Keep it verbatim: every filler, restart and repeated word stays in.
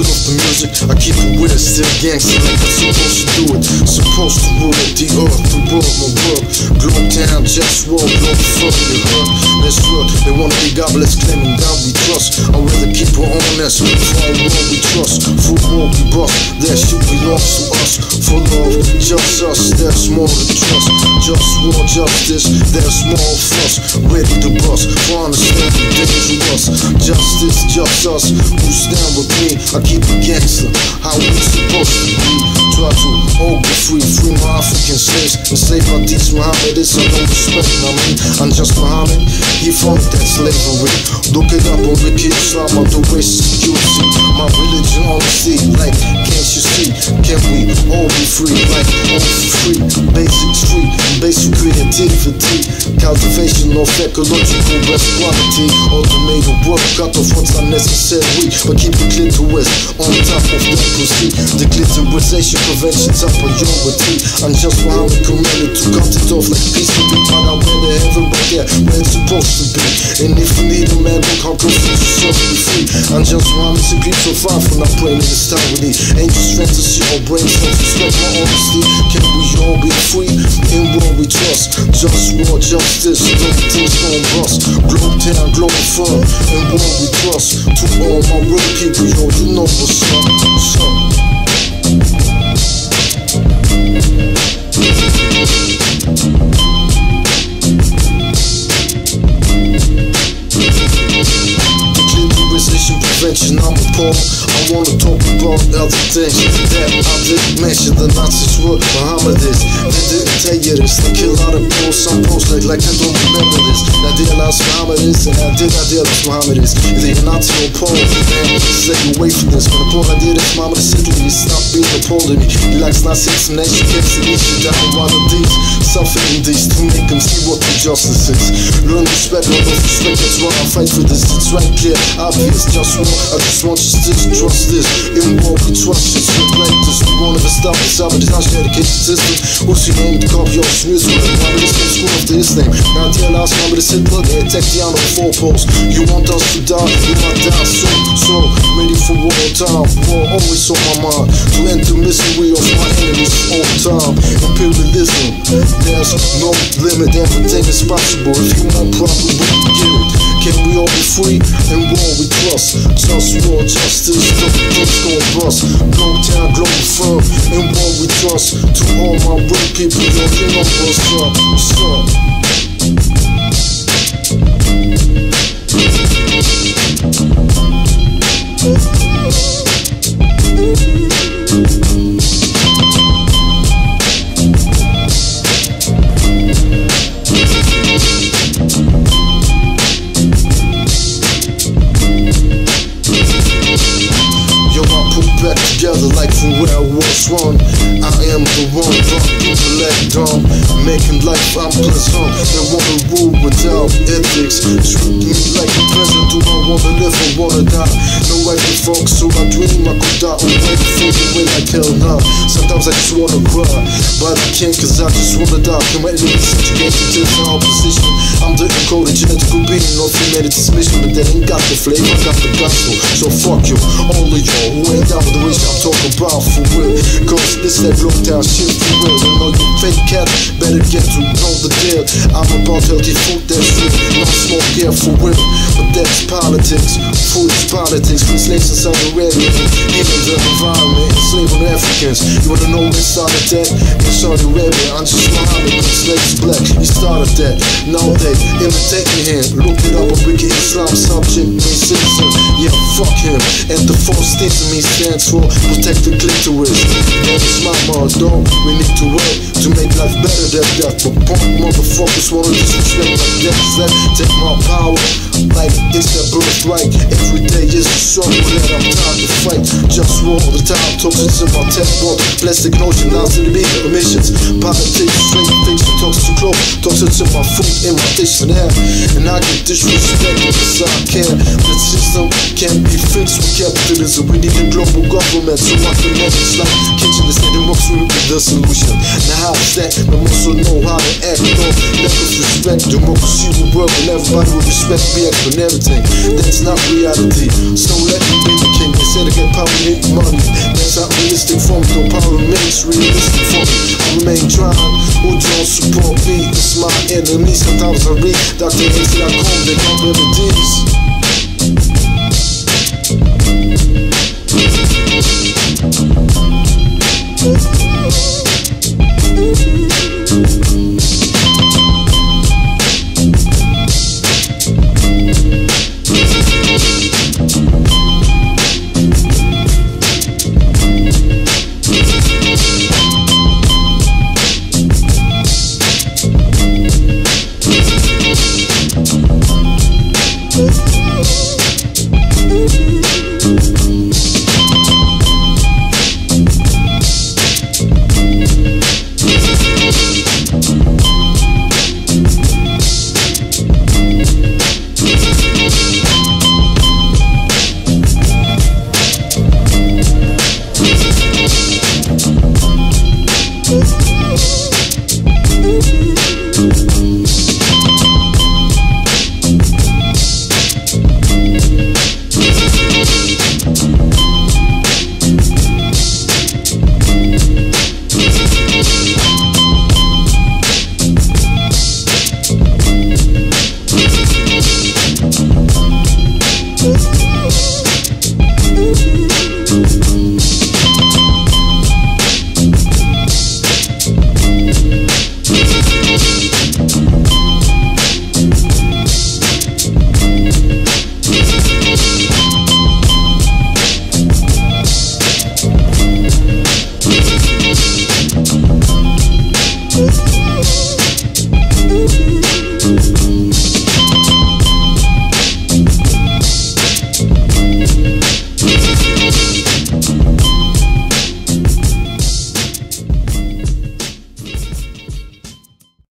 of the music, I keep it with it, still gangster like I'm supposed to do it. Supposed to rule it, the earth, the world, my world. Globe town, JustWar, Globalfirm, you heard? That's good, they wanna be godless, claiming God we trust. I'd rather keep it honest, for our world we trust. For world we bust, that shit belongs to us. For love, just us, there's more to trust. JustWar, justice, there's more of us. Ready to bust, for understanding dangerous. Justice, just us, who stand with me. I keep it gangster, how we supposed to be. Try to all be free, free my African slaves. Enslave my teach Muhammad, it's a no respect, I mean. I'm just Muhammad, he fought that slavery. Look it up on Wiki Islam, on the way security. My religion honesty, like, can't you see? Can we all be free, like, all free? Basics free, basic creativity. Cultivation of ecological best quality. Automated work, cut off what's unnecessary. But keep the clitoris on top of that pussy. The clitorisation prevention top priority. I'm just how we commanded to cut it off like peace to be part out where the heaven right there, where it's supposed to be. And if you need a man, look how confused yourself to be free. I'm just how I'm simply so far from not praying in this time with these angels, fantasy, or brains, don't respect my honesty. Can we all be free in what we trust? JustWar, justice, don't things gon' bust. Globe town, Globalfirm, and what we trust. To all my real people, yo, you know what's up, what's up. Prevention, I'm appalled. I wanna talk about other things that I didn't mention. The Nazis were Mohammedists. They didn't tell you this. They kill out of people. Some posts like, like I don't remember this. I realized Mohammedists, and I did not realize Mohammedists. Either you're Nazi or Pole, man, stay away from this. When the Pole I did it, Mohammed said to me, stop being a Pole to me. He likes Nazis and nation kids and each you down one of these. Suffering these to make them see what the justice is. Learn respect, not of respect, that's why I fight for this. It's right clear, obvious, just I just want you to trust this. In what we trust, it's like this. We won't ever stop this. I'm a disaster education system. What's your name? The copy of Smith. Why this name school after his name? Now the last number is Hitler. They attack the on the four posts. You want us to die? You might die soon. So ready for war time. War always on my mind. To end the misery of my enemies all the time. Imperialism. There's no limit. Everything is possible. If you want problem, we can get it. Can we all be free and war we trust? JustWar, justice, don't things gon' bust. Globe town, Globalfirm, and what we trust. To all my real people, yo, you know what's up, what's up. Back together like from where I was one. I am the one, but people let down. Making life I'm pleasant. They wanna rule without ethics. Treat me like a peasant. Do I wanna live or wanna die? No way to fuck, so I dream I could die away from the way like hell now. Sometimes I just wanna cry, but I can't cause I just wanna die. Can my enemies subjugate to the opposition? I'm the encoded genetical being of humanity's mission, but they ain't got the flavor, I got the gospel. So fuck you, all of y'all who ain't down with the wish I'm talking about for real. Cause this that look down shit for real. You know you fake cat, better get to know the deal. I'm about healthy food, that's real. No smoke here for real, but that's politics. Food is politics. Free slaves in Saudi Arabia, even the environment, enslaving Africans. You wanna know where started that? In Saudi Arabia, I'm just Muhammad, slaves black. He started that. Now they imitate me here. Look it up on Wiki Islam, subject, me citizen. Yeah, fuck him. And the false things to me stands for protect the clitoris. That is my motto. We need to work to make life better than death. But punk motherfuckers wanna disrespect my death. That take my power like it's their birthright. Every day is a struggle that I'm tired to fight. Just war all the time, toxic to my tech world. Plastic notion, down to the media emissions. Politics, straight things, toxic to clothes, toxic to my food and my dictionary. And I get disrespected because I can. The system can't be fixed with capitalism. We need a global government so I can manage like kitchen instead of works with the solution. Now how is that? I also know how to act. No, let us respect democracy will work and everybody will respect me and everything. That's not reality. So let me be the king. They say to get power need money. That's not realistic for me. No power remains realistic for me. I remain trying. Who don't support me? It's my enemy. Sometimes I read Doctor X dot com. They got remedies.